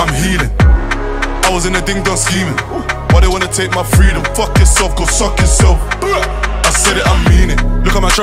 I'm healing. I was in a ding dong scheming. Why they wanna take my freedom? Fuck yourself, go suck yourself. I said it, I mean it. Look at my